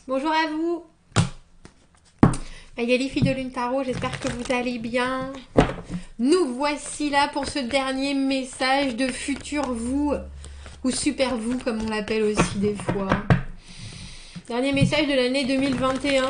Bonjour à vous. Magali, fille de Lune Tarot, j'espère que vous allez bien. Nous voici là pour ce dernier message de futur vous, ou super vous comme on l'appelle aussi des fois. Dernier message de l'année 2021.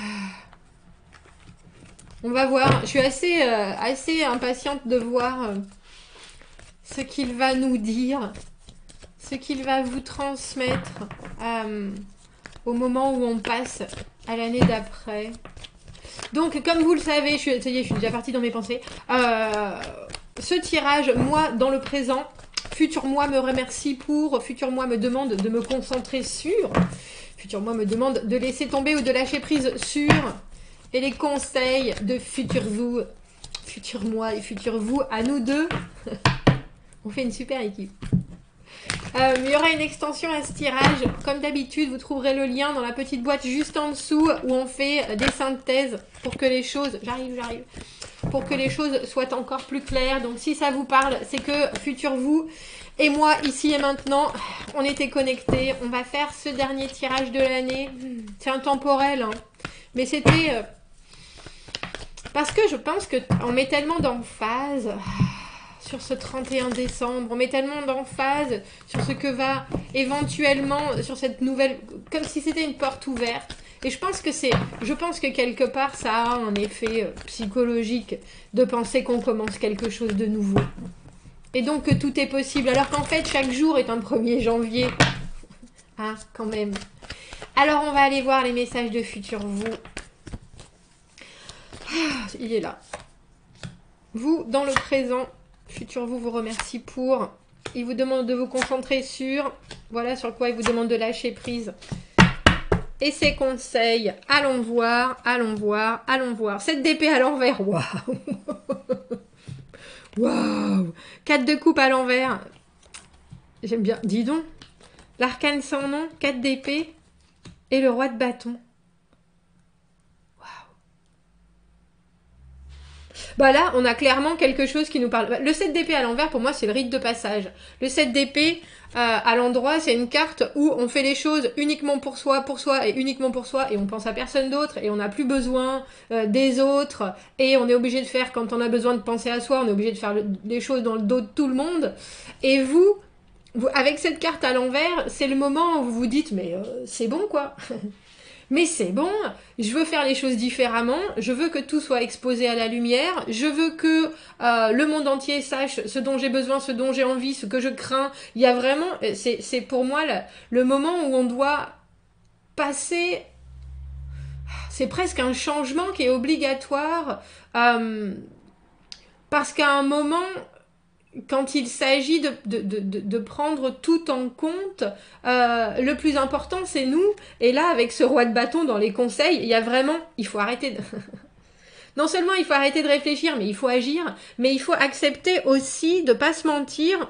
On va voir, je suis assez impatiente de voir ce qu'il va nous dire, ce qu'il va vous transmettre au moment où on passe à l'année d'après. Donc, comme vous le savez, ça y est, je suis déjà partie dans mes pensées. Ce tirage, moi, dans le présent, futur moi me remercie pour, futur moi me demande de me concentrer sur, futur moi me demande de laisser tomber ou de lâcher prise sur, et les conseils de futur vous, futur moi et futur vous, à nous deux, on fait une super équipe. Il y aura une extension à ce tirage. Comme d'habitude, vous trouverez le lien dans la petite boîte juste en dessous où on fait des synthèses pour que les choses... J'arrive. Pour que les choses soient encore plus claires. Donc si ça vous parle, c'est que futur vous et moi, ici et maintenant, on était connectés. On va faire ce dernier tirage de l'année. C'est intemporel, hein. Mais c'était... parce que je pense qu'on met tellement d'emphase... sur ce 31 décembre, on met tellement d'emphase sur ce que va éventuellement, sur cette nouvelle, comme si c'était une porte ouverte. Et je pense que quelque part, ça a un effet psychologique de penser qu'on commence quelque chose de nouveau. Et donc que tout est possible, alors qu'en fait, chaque jour est un 1er janvier. Hein, quand même. Alors, on va aller voir les messages de futur vous. Il est là. Vous, dans le présent... Futur vous remercie pour, il vous demande de vous concentrer sur, voilà sur quoi il vous demande de lâcher prise. Et ses conseils, allons voir. 7 d'épée à l'envers, waouh. Waouh. 4 de coupe à l'envers, j'aime bien, dis donc. L'arcane sans nom, 4 d'épée et le roi de bâton. Bah là, on a clairement quelque chose qui nous parle. Le 7 d'épée à l'envers, pour moi, c'est le rite de passage. Le 7 d'épée, à l'endroit, c'est une carte où on fait les choses uniquement pour soi et uniquement pour soi, et on pense à personne d'autre, et on n'a plus besoin des autres, et on est obligé de faire, quand on a besoin de penser à soi, on est obligé de faire les choses dans le dos de tout le monde. Et vous, avec cette carte à l'envers, c'est le moment où vous vous dites, mais c'est bon quoi. Mais c'est bon, je veux faire les choses différemment, je veux que tout soit exposé à la lumière, je veux que le monde entier sache ce dont j'ai besoin, ce dont j'ai envie, ce que je crains. Il y a vraiment, c'est pour moi le moment où on doit passer, c'est presque un changement qui est obligatoire, parce qu'à un moment... quand il s'agit de prendre tout en compte, le plus important c'est nous. Et là, avec ce roi de bâton dans les conseils, il y a vraiment, il faut arrêter de... non seulement il faut arrêter de réfléchir, mais il faut agir, mais il faut accepter aussi de pas se mentir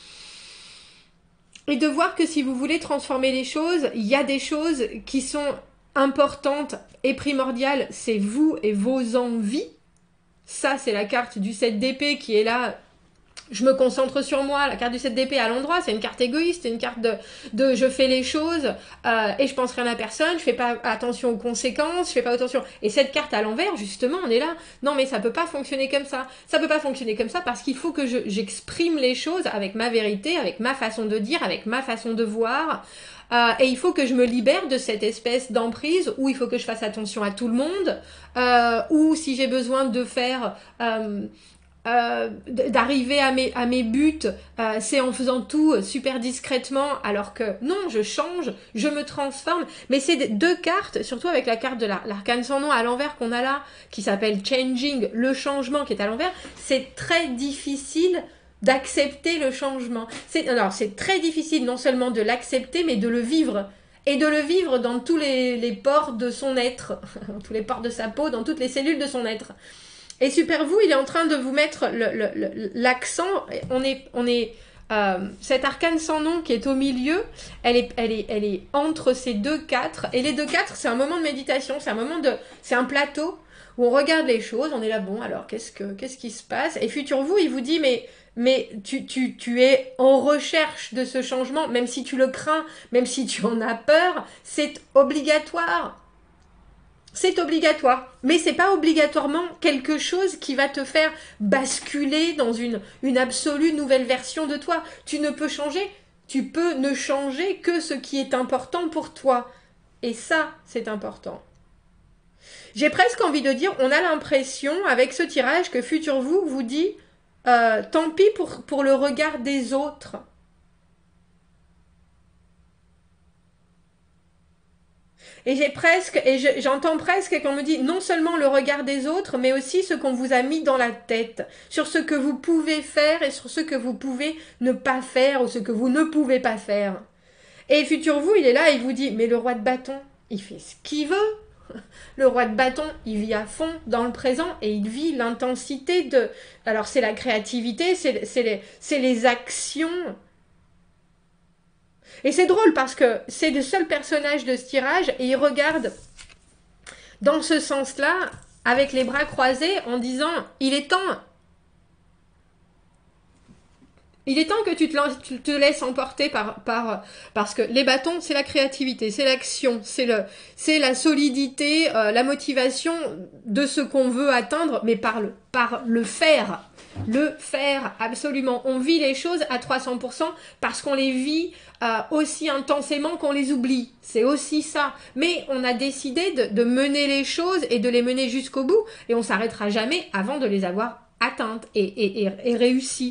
et de voir que si vous voulez transformer les choses, il y a des choses qui sont importantes et primordiales, c'est vous et vos envies. Ça, c'est la carte du 7 d'épée qui est là. Je me concentre sur moi, la carte du 7 d'épée à l'endroit, c'est une carte égoïste, c'est une carte de je fais les choses et je pense rien à personne, je fais pas attention aux conséquences, je fais pas attention. Et cette carte à l'envers, justement, on est là, non mais ça peut pas fonctionner comme ça. Ça peut pas fonctionner comme ça parce qu'il faut que j'exprime les choses avec ma vérité, avec ma façon de dire, avec ma façon de voir. Et il faut que je me libère de cette espèce d'emprise où il faut que je fasse attention à tout le monde, ou si j'ai besoin de faire... d'arriver à mes buts, c'est en faisant tout super discrètement, alors que non, je change, je me transforme. Mais c'est 2 cartes, surtout avec la carte de l'arcane sans nom à l'envers qu'on a là, qui s'appelle Changing, le changement qui est à l'envers. C'est très difficile d'accepter le changement. Alors, c'est très difficile non seulement de l'accepter, mais de le vivre. Et de le vivre dans tous les pores de son être, dans tous les pores de sa peau, dans toutes les cellules de son être. Et super vous, il est en train de vous mettre l'accent. On est cette arcane sans nom qui est au milieu, elle est entre ces 2 4. Et les 2 4, c'est un moment de méditation, c'est un plateau où on regarde les choses, on est là, bon, alors qu'est-ce qui se passe? Et futur vous, il vous dit, mais tu es en recherche de ce changement, même si tu le crains, même si tu en as peur, c'est obligatoire. C'est obligatoire, mais c'est pas obligatoirement quelque chose qui va te faire basculer dans une absolue nouvelle version de toi. Tu ne peux changer, tu peux ne changer que ce qui est important pour toi. Et ça, c'est important. J'ai presque envie de dire, on a l'impression, avec ce tirage, que Futur vous dit tant pis pour le regard des autres. Et j'entends presque qu'on me dit non seulement le regard des autres, mais aussi ce qu'on vous a mis dans la tête, sur ce que vous pouvez faire et sur ce que vous pouvez ne pas faire ou ce que vous ne pouvez pas faire. Et Futur vous, il est là et il vous dit, mais le roi de bâton, il fait ce qu'il veut. Le roi de bâton, il vit à fond dans le présent et il vit l'intensité de... Alors c'est la créativité, c'est les actions. Et c'est drôle parce que c'est le seul personnage de ce tirage et il regarde dans ce sens-là avec les bras croisés en disant il est temps que tu te laisses emporter parce que les bâtons, c'est la créativité, c'est l'action, c'est la solidité, la motivation de ce qu'on veut atteindre, mais par le faire. Le faire, absolument. On vit les choses à 300% parce qu'on les vit aussi intensément qu'on les oublie. C'est aussi ça. Mais on a décidé de mener les choses et de les mener jusqu'au bout et on s'arrêtera jamais avant de les avoir atteintes et réussies.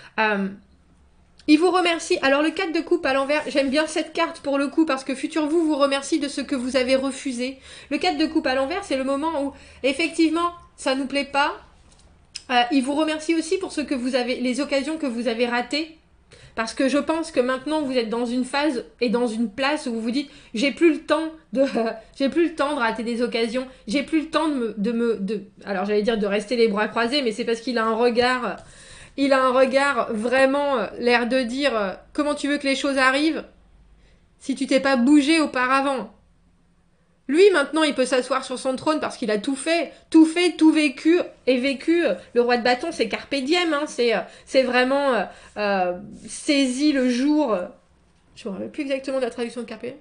Il vous remercie. Alors le 4 de coupe à l'envers, j'aime bien cette carte pour le coup parce que Futur vous remercie de ce que vous avez refusé. Le 4 de coupe à l'envers, c'est le moment où effectivement ça nous plaît pas. Il vous remercie aussi pour les occasions que vous avez ratées. Parce que je pense que maintenant vous êtes dans une phase et dans une place où vous vous dites j'ai plus le temps de rater des occasions, j'ai plus le temps alors j'allais dire de rester les bras croisés, mais c'est parce qu'il a un regard vraiment l'air de dire comment tu veux que les choses arrivent si tu t'es pas bougé auparavant. Lui, maintenant, il peut s'asseoir sur son trône parce qu'il a tout fait, tout vécu et vécu. Le roi de bâton, c'est carpe diem, hein, c'est vraiment saisi le jour. Je ne me rappelle plus exactement de la traduction de carpe diem.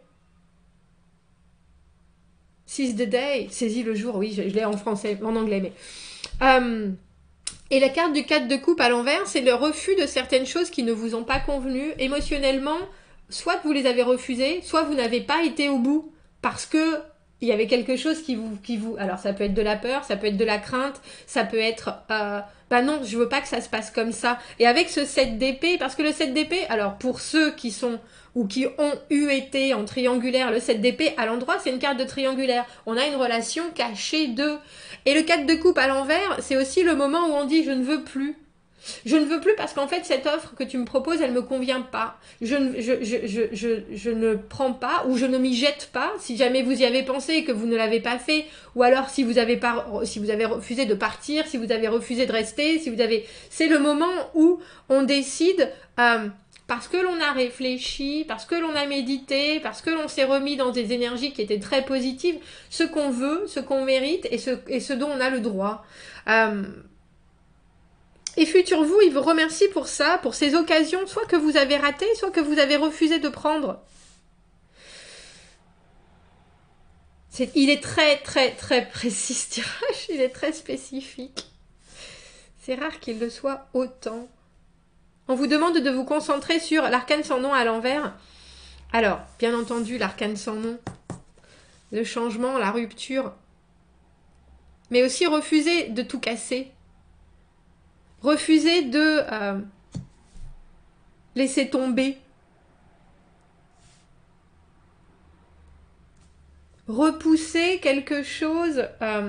Seize the day, saisi le jour, oui, je l'ai en français, en anglais, mais... Et la carte du 4 de coupe à l'envers, c'est le refus de certaines choses qui ne vous ont pas convenu émotionnellement. Soit vous les avez refusées, soit vous n'avez pas été au bout parce que il y avait quelque chose qui vous... Alors ça peut être de la peur, ça peut être de la crainte, ça peut être... bah non, je veux pas que ça se passe comme ça. Et avec ce 7 d'épée, parce que le 7 d'épée, alors pour ceux qui sont ou qui ont été en triangulaire, le 7 d'épée à l'endroit, c'est une carte de triangulaire. On a une relation cachée d'eux. Et le 4 de coupe à l'envers, c'est aussi le moment où on dit je ne veux plus. Je ne veux plus parce qu'en fait, cette offre que tu me proposes, elle ne me convient pas. Je ne prends pas ou je ne m'y jette pas. Si jamais vous y avez pensé et que vous ne l'avez pas fait, ou alors si vous avez refusé de partir, si vous avez refusé de rester, c'est le moment où on décide, parce que l'on a réfléchi, parce que l'on a médité, parce que l'on s'est remis dans des énergies qui étaient très positives, ce qu'on veut, ce qu'on mérite et ce dont on a le droit. Et Futur vous, il vous remercie pour ça, pour ces occasions, soit que vous avez ratées, soit que vous avez refusé de prendre. Il est très, très, très précis ce tirage, il est très spécifique. C'est rare qu'il le soit autant. On vous demande de vous concentrer sur l'arcane sans nom à l'envers. Alors, bien entendu, l'arcane sans nom, le changement, la rupture, mais aussi refuser de tout casser. Refuser de laisser tomber. Repousser quelque chose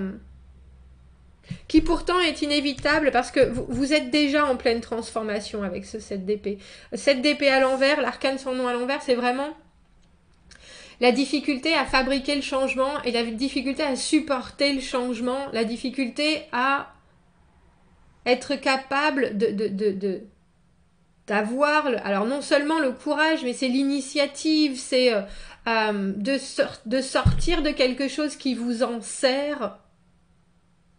qui pourtant est inévitable parce que vous êtes déjà en pleine transformation avec ce 7 d'épée. 7 d'épée à l'envers, l'arcane sans nom à l'envers, c'est vraiment la difficulté à fabriquer le changement et la difficulté à supporter le changement, la difficulté à être capable d'avoir, alors non seulement le courage, mais c'est l'initiative, c'est de sortir de quelque chose qui vous enserre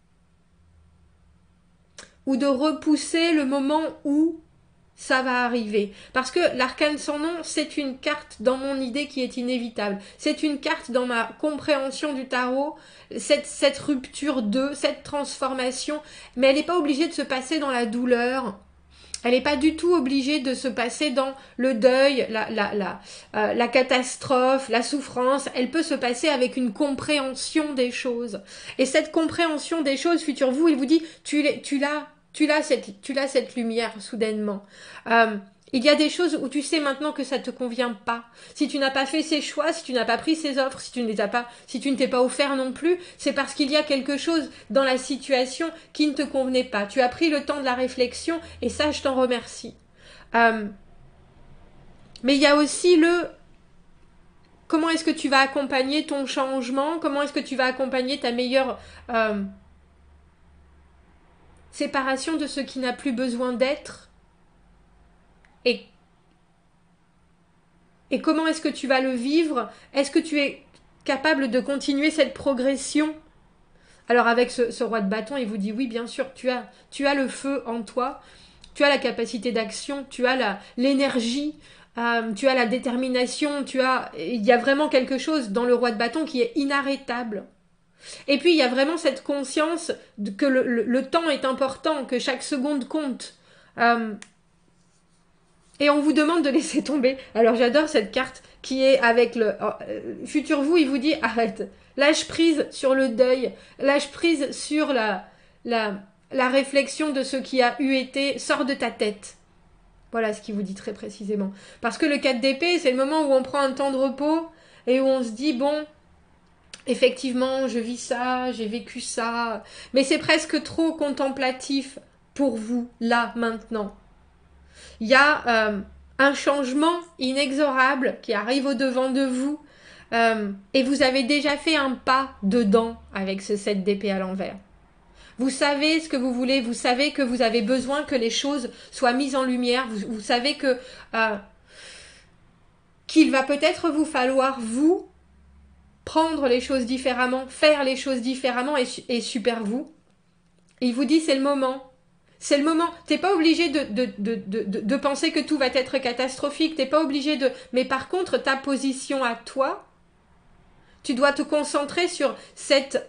ou de repousser le moment où ça va arriver. Parce que l'arcane sans nom, c'est une carte dans mon idée qui est inévitable. C'est une carte dans ma compréhension du tarot, cette rupture cette transformation, mais elle n'est pas obligée de se passer dans la douleur. Elle n'est pas du tout obligée de se passer dans le deuil, la catastrophe, la souffrance. Elle peut se passer avec une compréhension des choses. Et cette compréhension des choses, futur vous, il vous dit, tu l'as cette lumière soudainement. Il y a des choses où tu sais maintenant que ça te convient pas. Si tu n'as pas fait ces choix, si tu n'as pas pris ces offres, si tu ne t'es pas offert non plus, c'est parce qu'il y a quelque chose dans la situation qui ne te convenait pas. Tu as pris le temps de la réflexion et ça, je t'en remercie. Mais il y a aussi comment est-ce que tu vas accompagner ton changement, comment est-ce que tu vas accompagner ta meilleure séparation de ce qui n'a plus besoin d'être. Et comment est-ce que tu vas le vivre? Est-ce que tu es capable de continuer cette progression? Alors avec ce roi de bâton, il vous dit oui, bien sûr, tu as le feu en toi, tu as la capacité d'action, tu as l'énergie, tu as la détermination, il y a vraiment quelque chose dans le roi de bâton qui est inarrêtable. Et puis il y a vraiment cette conscience que le temps est important, que chaque seconde compte. Et on vous demande de laisser tomber. Alors j'adore cette carte qui est avec le futur vous, il vous dit arrête. Lâche prise sur le deuil, lâche prise sur la réflexion de ce qui a eu été, sors de ta tête. Voilà ce qu'il vous dit très précisément. Parce que le 4 d'épée, c'est le moment où on prend un temps de repos et où on se dit bon, effectivement, je vis ça, j'ai vécu ça, mais c'est presque trop contemplatif pour vous, là, maintenant. Il y a un changement inexorable qui arrive au-devant de vous et vous avez déjà fait un pas dedans avec ce 7 d'épée à l'envers. Vous savez ce que vous voulez, vous savez que vous avez besoin que les choses soient mises en lumière, vous savez que qu'il va peut-être vous falloir, vous, prendre les choses différemment, faire les choses différemment et super vous. Et il vous dit c'est le moment. C'est le moment. T'es pas obligé de penser que tout va être catastrophique. T'es pas obligé de... Mais par contre, ta position à toi, tu dois te concentrer sur cette...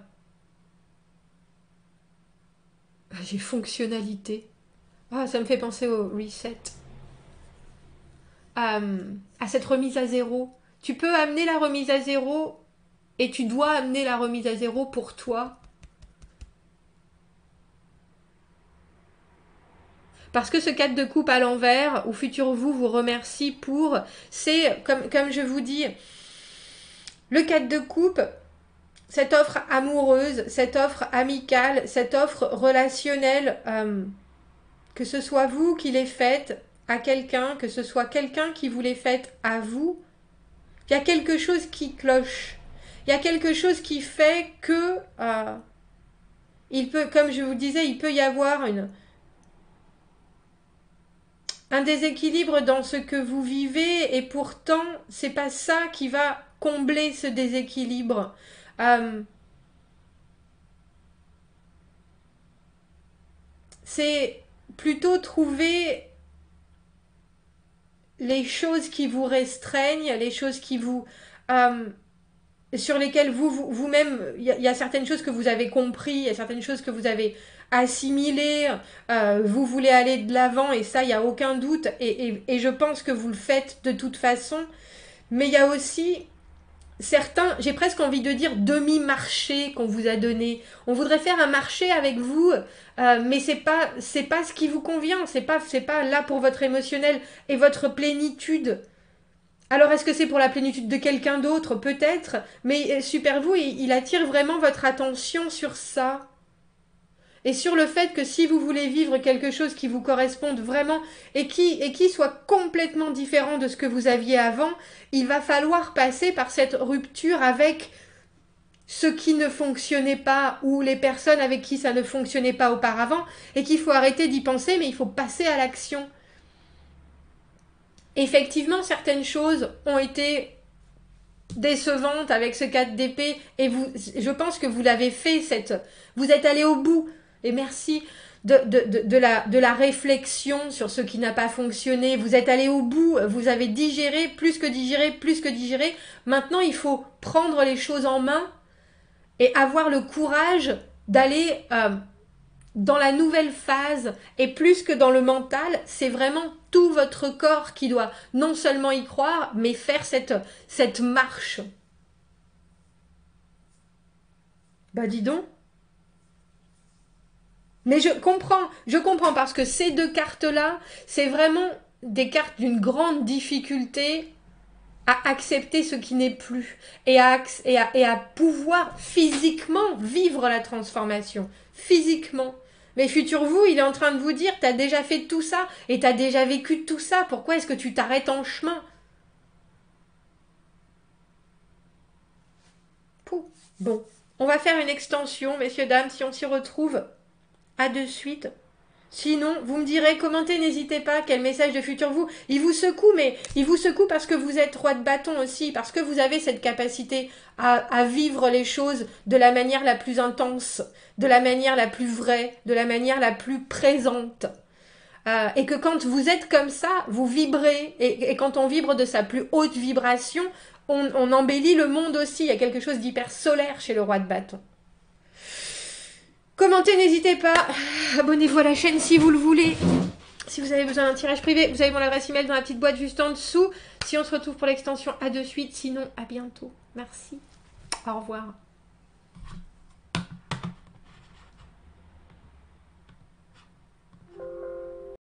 J'ai fonctionnalité. Ça me fait penser au reset. À cette remise à zéro. Tu peux amener la remise à zéro et tu dois amener la remise à zéro pour toi. Parce que ce 4 de coupe à l'envers, ou futur vous remercie pour, c'est, comme je vous dis, le 4 de coupe, cette offre amoureuse, cette offre amicale, cette offre relationnelle, que ce soit vous qui l'ayez faite à quelqu'un, que ce soit quelqu'un qui vous l'ait faite à vous, il y a quelque chose qui cloche. Il y a quelque chose qui fait que, il peut, comme je vous disais, il peut y avoir un déséquilibre dans ce que vous vivez et pourtant c'est pas ça qui va combler ce déséquilibre. C'est plutôt trouver les choses qui vous restreignent, les choses qui vous sur lesquelles vous-même, il y a certaines choses que vous avez compris, il y a certaines choses que vous avez assimilées, vous voulez aller de l'avant et ça, il n'y a aucun doute et je pense que vous le faites de toute façon, mais il y a aussi certains, j'ai presque envie de dire demi-marché qu'on vous a donné. On voudrait faire un marché avec vous, mais c'est pas ce qui vous convient, c'est pas là pour votre émotionnel et votre plénitude. Alors est-ce que c'est pour la plénitude de quelqu'un d'autre? Peut-être, mais super vous, il attire vraiment votre attention sur ça. Et sur le fait que si vous voulez vivre quelque chose qui vous corresponde vraiment et qui soit complètement différent de ce que vous aviez avant, il va falloir passer par cette rupture avec ce qui ne fonctionnait pas ou les personnes avec qui ça ne fonctionnait pas auparavant et qu'il faut arrêter d'y penser mais il faut passer à l'action. Effectivement, certaines choses ont été décevantes avec ce 4 d'épée et je pense que vous l'avez fait, vous êtes allé au bout et merci de la réflexion sur ce qui n'a pas fonctionné. Vous êtes allé au bout, vous avez digéré, plus que digéré, plus que digéré. Maintenant, il faut prendre les choses en main et avoir le courage d'aller dans la nouvelle phase. Et plus que dans le mental, c'est vraiment tout votre corps qui doit non seulement y croire, mais faire cette marche. Bah dis donc. Mais je comprends parce que ces deux cartes-là, c'est vraiment des cartes d'une grande difficulté à accepter ce qui n'est plus et à pouvoir physiquement vivre la transformation. Physiquement. Mais futur vous, il est en train de vous dire, t'as déjà fait tout ça et t'as déjà vécu tout ça, pourquoi est-ce que tu t'arrêtes en chemin? Pouh. Bon, on va faire une extension, messieurs, dames, si on s'y retrouve. À de suite. Sinon, vous me direz, commentez, n'hésitez pas, quel message de futur vous. Il vous secoue, mais il vous secoue parce que vous êtes roi de bâton aussi, parce que vous avez cette capacité à vivre les choses de la manière la plus intense, de la manière la plus vraie, de la manière la plus présente. Et que quand vous êtes comme ça, vous vibrez. Et quand on vibre de sa plus haute vibration, on embellit le monde aussi. Il y a quelque chose d'hyper solaire chez le roi de bâton. Commentez, n'hésitez pas. Abonnez-vous à la chaîne si vous le voulez. Si vous avez besoin d'un tirage privé, vous avez mon adresse email dans la petite boîte juste en dessous. Si on se retrouve pour l'extension, à de suite. Sinon, à bientôt. Merci. Au revoir.